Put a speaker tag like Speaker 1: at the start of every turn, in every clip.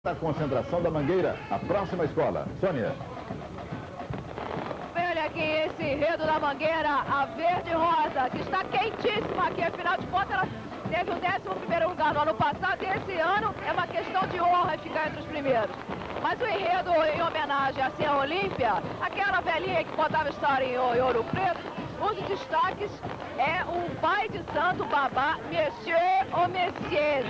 Speaker 1: A concentração da Mangueira, a próxima escola. Sônia.
Speaker 2: Olha aqui esse enredo da Mangueira, a verde e rosa, que está quentíssima aqui. Afinal de contas, ela teve o 11º lugar no ano passado e esse ano é uma questão de honra ficar entre os primeiros. Mas o enredo em homenagem assim, à Olímpia, aquela velhinha que contava história em Ouro Preto, um dos destaques é o pai de santo babá, Monsieur ou Messias.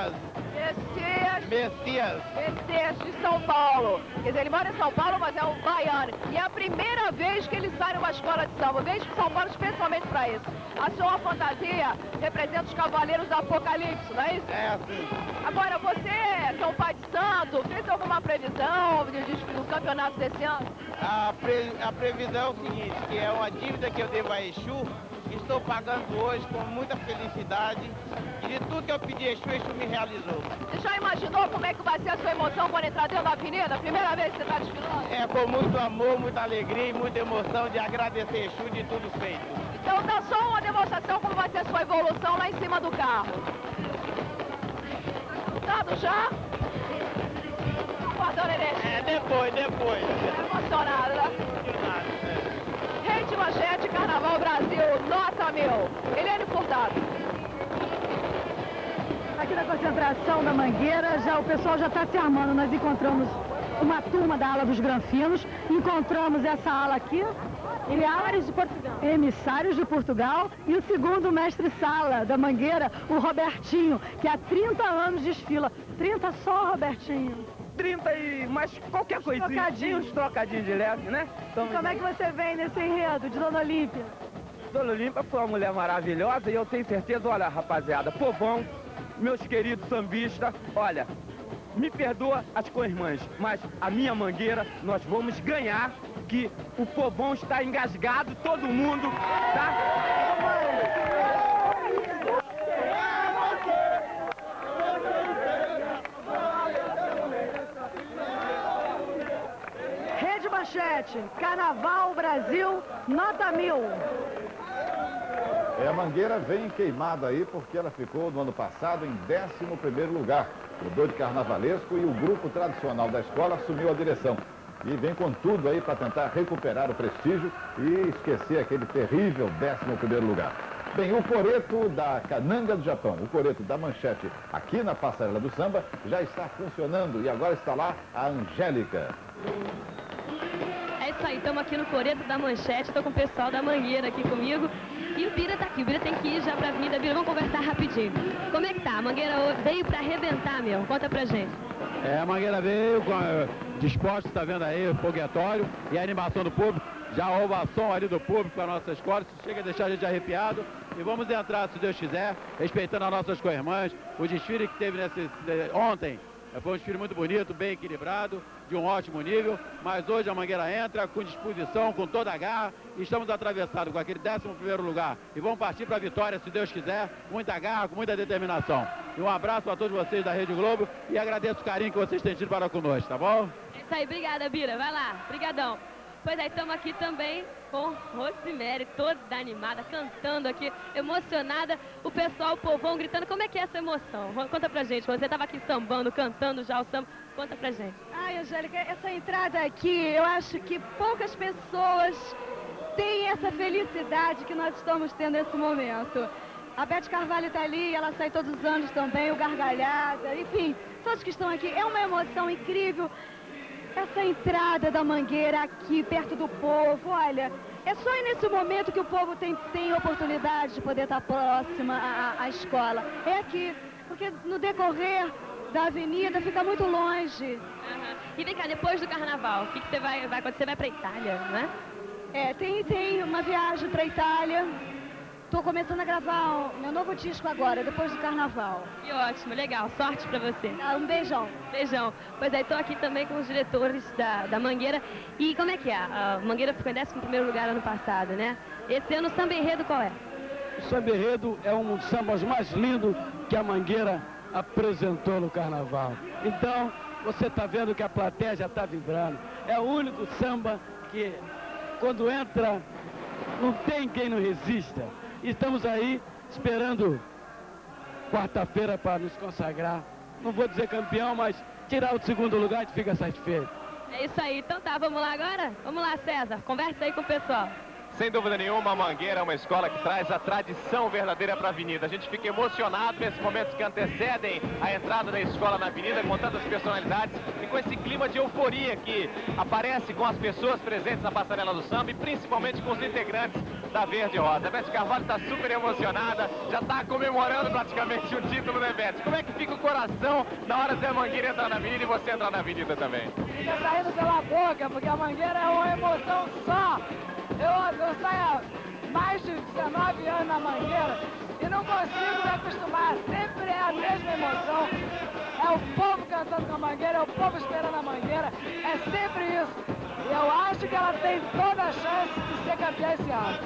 Speaker 2: Messias de São Paulo. Quer dizer, ele mora em São Paulo, mas é um baiano. E é a primeira vez que ele sai numa escola de samba. Veio de São Paulo especialmente para isso. A sua fantasia representa os cavaleiros do Apocalipse, não é isso?
Speaker 3: É, sim.
Speaker 2: Agora, você, que é um pai de santo, fez alguma previsão do campeonato desse ano?
Speaker 3: A previsão é o seguinte, que é uma dívida que eu devo a Exu, que estou pagando hoje com muita felicidade. E de tudo que eu pedi a Exu, Exu me realizou.
Speaker 2: Você já imaginou como é que vai ser a sua emoção quando entrar dentro da avenida? A primeira vez que você está desfilando?
Speaker 3: É com muito amor, muita alegria e muita emoção de agradecer a Exu de tudo feito.
Speaker 2: Então dá só uma demonstração como vai ser a sua evolução lá em cima do carro. Tá já? Guardando energia.
Speaker 3: É, depois.
Speaker 2: Tá emocionado, né? Rei de manchete, Carnaval Brasil, nota 1000. Eliane Furtado.
Speaker 4: Aqui na concentração da Mangueira, o pessoal já está se armando. Nós encontramos uma turma da ala dos Granfinos, encontramos essa ala aqui, Emissários de Portugal, e o segundo mestre-sala da Mangueira, o Robertinho, que há 30 anos desfila. 30 só, Robertinho?
Speaker 5: 30 e mais qualquer coisinha. Uns trocadinhos de leve, né?
Speaker 4: Então, como é que você vem nesse enredo de Dona Olímpia?
Speaker 5: Dona Olímpia foi uma mulher maravilhosa e eu tenho certeza, olha, rapaziada, povão, meus queridos sambistas, olha, me perdoa as co-irmãs, mas a minha Mangueira, nós vamos ganhar, que o povão está engasgado, todo mundo, tá?
Speaker 4: Rede Manchete, Carnaval Brasil, nota 1000.
Speaker 1: A Mangueira vem queimada aí porque ela ficou no ano passado em 11º lugar. Mudou de carnavalesco e o grupo tradicional da escola assumiu a direção. E vem com tudo aí para tentar recuperar o prestígio e esquecer aquele terrível 11º lugar. Bem, o coreto da Cananga do Japão, o coreto da Manchete aqui na Passarela do Samba já está funcionando e agora está lá a Angélica.
Speaker 6: É isso aí, estamos aqui no coreto da Manchete, estou com o pessoal da Mangueira aqui comigo. E o Bira tá aqui, o Bira tem que ir já pra Avenida. Bira, vamos conversar rapidinho. Como é que tá? A Mangueira veio pra arrebentar mesmo, conta pra gente.
Speaker 7: A Mangueira veio disposta, tá vendo aí, o foguetório e a animação do público. Já a ovação ali do público para a nossa escola, isso chega a deixar a gente arrepiado. E vamos entrar, se Deus quiser, respeitando as nossas co-irmãs. O desfile que teve ontem foi um desfile muito bonito, bem equilibrado, de um ótimo nível, mas hoje a Mangueira entra com disposição, com toda a garra, e estamos atravessados com aquele 11º lugar e vamos partir para a vitória, se Deus quiser, muita garra, com muita determinação. E um abraço a todos vocês da Rede Globo e agradeço o carinho que vocês têm tido para conosco, tá bom?
Speaker 6: É isso aí, obrigada, Bira, vai lá, brigadão. Pois aí, estamos aqui também com Rosemary, toda animada, cantando aqui, emocionada, o pessoal, o povão gritando. Como é que é essa emoção? Conta pra gente, você estava aqui sambando, cantando já o samba, conta pra gente.
Speaker 4: Ai, Angélica, essa entrada aqui, eu acho que poucas pessoas têm essa felicidade que nós estamos tendo nesse momento. A Beth Carvalho está ali, ela sai todos os anos também, o Gargalhada, enfim, todos que estão aqui, é uma emoção incrível. Essa entrada da Mangueira aqui, perto do povo, olha, é só nesse momento que o povo tem oportunidade de poder estar próxima à escola. É aqui, porque no decorrer da avenida fica muito longe.
Speaker 6: Uhum. E vem cá, depois do Carnaval, o que você vai acontecer? Você vai para Itália, né?
Speaker 4: É, tem uma viagem para Itália. Estou começando a gravar meu novo disco agora, depois do Carnaval.
Speaker 6: Que ótimo, legal. Sorte pra você.
Speaker 4: Um beijão.
Speaker 6: Beijão. Pois aí, estou aqui também com os diretores da Mangueira. E como é que é? A Mangueira ficou em 11º lugar ano passado, né? Esse ano o samba enredo qual é?
Speaker 8: O samba enredo é um dos sambas mais lindos que a Mangueira apresentou no Carnaval. Então, você está vendo que a plateia já está vibrando. É o único samba que, quando entra, não tem quem não resista. Estamos aí esperando quarta-feira para nos consagrar. Não vou dizer campeão, mas tirar o segundo lugar, a gente fica satisfeito.
Speaker 6: É isso aí. Então tá, vamos lá agora? Vamos lá, César. Conversa aí com o pessoal.
Speaker 9: Sem dúvida nenhuma, a Mangueira é uma escola que traz a tradição verdadeira para a avenida. A gente fica emocionado nesses momentos que antecedem a entrada da escola na avenida, com tantas personalidades e com esse clima de euforia que aparece com as pessoas presentes na passarela do samba e principalmente com os integrantes da Verde e Rosa. A Beth Carvalho está super emocionada, já está comemorando praticamente um título, né, Beth? Como é que fica o coração na hora de a Mangueira entrar na avenida e você entrar na avenida também?
Speaker 2: Fica saindo pela boca, porque a Mangueira é uma emoção só. Eu saio há mais de 19 anos na Mangueira e não consigo me acostumar. Sempre é a mesma emoção. É o povo cantando com a Mangueira, é o povo esperando a Mangueira. É sempre isso. E eu acho que ela tem toda a chance de ser campeã esse ano.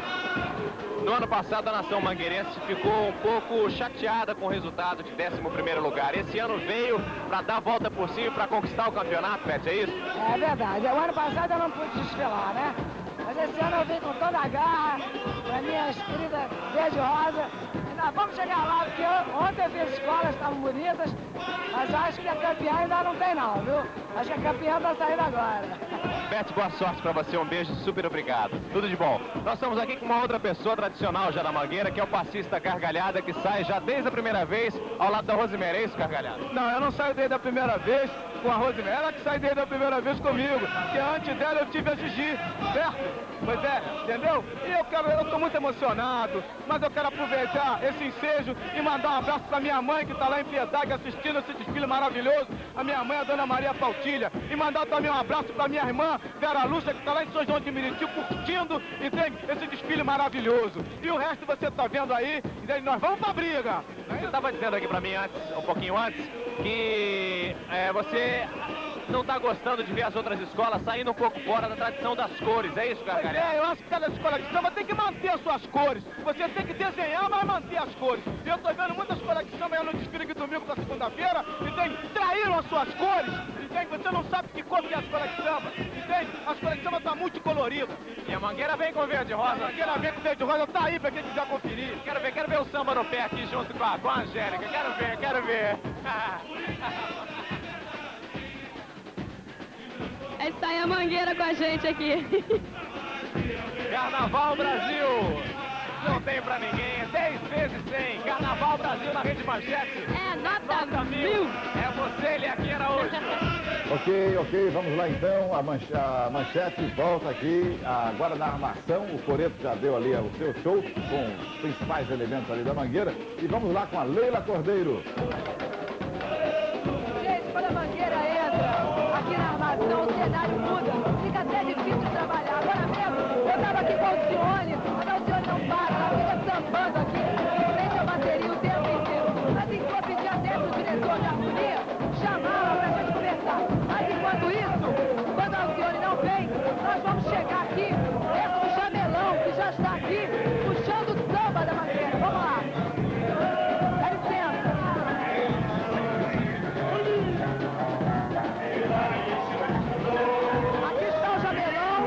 Speaker 9: No ano passado, a nação mangueirense ficou um pouco chateada com o resultado de 11º lugar. Esse ano veio para dar a volta por cima e para conquistar o campeonato, Beth, é isso?
Speaker 2: É verdade. O ano passado eu não pude desfilar, né? Mas esse ano eu vim com toda a garra, com a minha querida Verde Rosa. Ainda vamos chegar lá, porque ontem eu vi as escolas, estavam bonitas, mas eu acho que a campeã ainda não tem não, viu? Acho que a campeã está saindo agora.
Speaker 9: Beth, boa sorte para você, um beijo, super obrigado. Tudo de bom. Nós estamos aqui com uma outra pessoa tradicional já da Mangueira, que é o passista Gargalhada, que sai já desde a primeira vez ao lado da Rosemary. É isso, Gargalhada?
Speaker 5: Não, eu não saio desde a primeira vez com a Rosemary, ela que sai desde a primeira vez comigo, porque antes dela eu tive a Gigi, certo? Pois é, entendeu? E eu tô muito emocionado, mas eu quero aproveitar esse ensejo e mandar um abraço pra minha mãe que tá lá em Piedade assistindo esse desfile maravilhoso, a minha mãe, a dona Maria Pautilha, e mandar também um abraço pra minha irmã, Vera Lúcia, que tá lá em São João de Meriti, curtindo, entende? Esse desfile maravilhoso. E o resto você tá vendo aí, entende? Nós vamos pra briga.
Speaker 9: Você estava dizendo aqui pra mim antes, um pouquinho antes, que você não está gostando de ver as outras escolas saindo um pouco fora da tradição das cores, é isso, Gargalhada?
Speaker 5: Pois é, eu acho que cada escola de samba tem que manter as suas cores. Você tem que desenhar, mas manter as cores. E eu estou vendo muitas escolas de samba aí no desfile aqui domingo para segunda-feira, entende? Traíram as suas cores, entende? Você não sabe que cor que é a escola de samba, entende? A escola de samba está multicolorida.
Speaker 9: E a Mangueira vem com verde e rosa?
Speaker 5: A Mangueira vem com verde e rosa, tá aí para quem quiser conferir.
Speaker 9: Quero ver o samba no pé aqui junto com a Angélica. Quero ver.
Speaker 6: É isso aí, a Mangueira com a gente aqui.
Speaker 9: Carnaval Brasil! Não tem pra ninguém, 10 vezes 100. Carnaval Brasil na Rede Manchete.
Speaker 6: É, nota 1000.
Speaker 9: É você, Eliakim Araújo.
Speaker 1: Ok, vamos lá então. A Manchete volta aqui, agora na armação. O Coreto já deu ali o seu show com os principais elementos ali da Mangueira. E vamos lá com a Leila Cordeiro.
Speaker 2: Gente, quando a Mangueira entra aqui na armação, o cenário muda. Fica até difícil de trabalhar. Agora mesmo, eu estava aqui com a Alcione, mas a Alcione não para, ela fica sambando aqui, em frente à bateria o tempo inteiro. Assim que eu pedi até pro diretor da harmonia, chamá-la pra gente conversar. Mas enquanto isso, quando a Alcione não vem, nós vamos chegar aqui, perto do Jamelão, que já está aqui, puxando o samba da Mangueira. Vamos lá. Dá licença. Aqui está o Jamelão.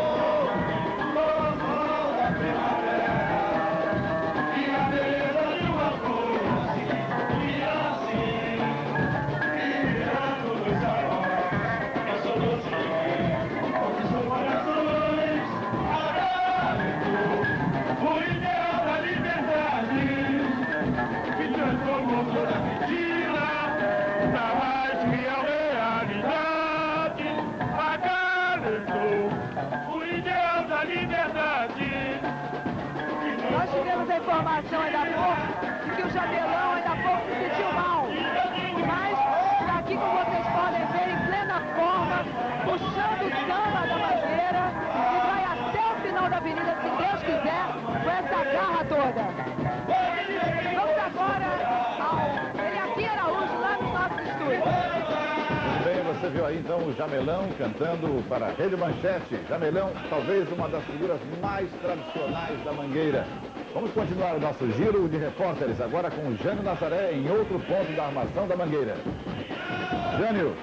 Speaker 2: Nós tivemos a informação ainda há pouco de que o Jamelão ainda há pouco se sentiu mal. Mas aqui, como vocês podem ver, em plena forma, puxando o samba da Mangueira e vai até o final da avenida, se Deus quiser, com essa garra toda. Vamos agora ao Eliakim Araújo, lá no nosso estúdio.
Speaker 1: Bem, você viu aí então o Jamelão cantando para a Rede Manchete. Jamelão, talvez uma das figuras mais tradicionais da Mangueira. Vamos continuar o nosso giro de repórteres agora com o Jânio Nazaré em outro ponto da armação da Mangueira. Jânio.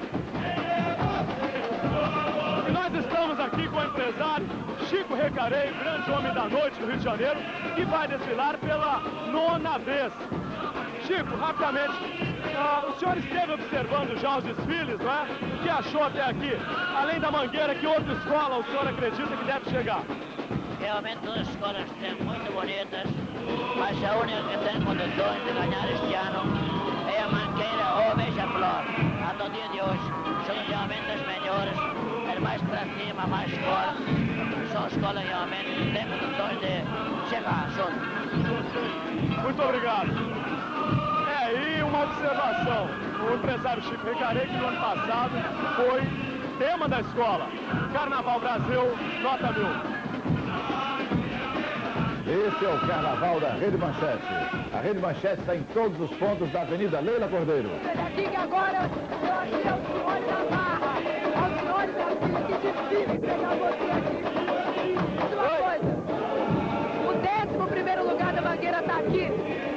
Speaker 10: E nós estamos aqui com o empresário Chico Recarei, grande homem da noite do Rio de Janeiro, que vai desfilar pela 9ª vez. Chico, rapidamente, O senhor esteve observando já os desfiles, não é? O que achou até aqui? Além da Mangueira, que outra escola o senhor acredita que deve chegar?
Speaker 11: Realmente todas as escolas estão muito bonitas, mas a única que tem condições de ganhar este ano é a Mangueira ou a Beija-Flor. Até o dia de hoje são realmente as melhores, as mais para cima, mais fortes. São escolas realmente que têm condições de chegar junto.
Speaker 10: Muito obrigado. E uma observação. O empresário Chico Recarei, que no ano passado foi tema da escola. Carnaval Brasil, nota 1000.
Speaker 1: Esse é o Carnaval da Rede Manchete. A Rede Manchete está em todos os pontos da Avenida Leila Cordeiro.
Speaker 2: Aqui que agora eu achei o senhor da Barra. Ao senhor da filha, que difícil pegar você aqui. Uma coisa, o 11º lugar da Mangueira está aqui.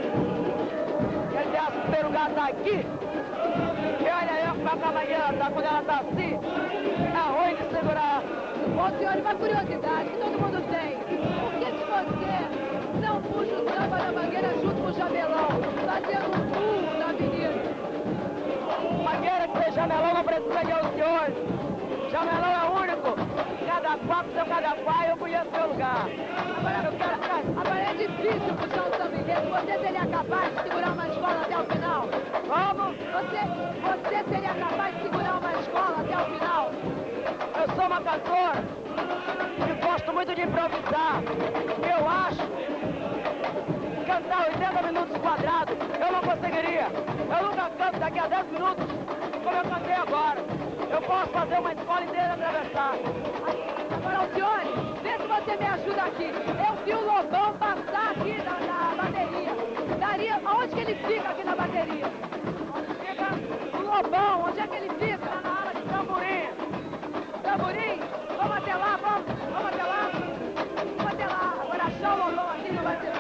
Speaker 2: O 10º lugar está aqui. E olha aí como a Mangueira está, quando ela está assim, é ruim de segurar. Bom, senhor, uma curiosidade que todo mundo tem. Por que você não puxa o samba da Mangueira junto com o Jamelão, fazendo um pulo na avenida? Mangueira que tem Jamelão não precisa de os senhores. Jamelão é único. Cada qual com seu cada pai, eu conheço seu lugar. Agora é difícil puxar o samba enredo. Você seria capaz de segurar uma escola até o final? Como? Você seria capaz de segurar uma escola até o final? Eu sou uma cantora e gosto muito de improvisar. Eu acho que cantar 80 minutos quadrados eu não conseguiria. Eu nunca canto daqui a 10 minutos como eu cantei agora. Eu posso fazer uma escola inteira atravessar. Agora, senhores, vê se você me ajuda aqui. Eu vi o Lobão passar aqui na bateria. Onde que ele fica aqui na bateria? Onde fica o Lobão? Onde é que ele fica? Na área de tamborim. Tamborim? Vamos até lá, vamos até lá. Vamos até lá. Agora achar o Lobão aqui não vai ser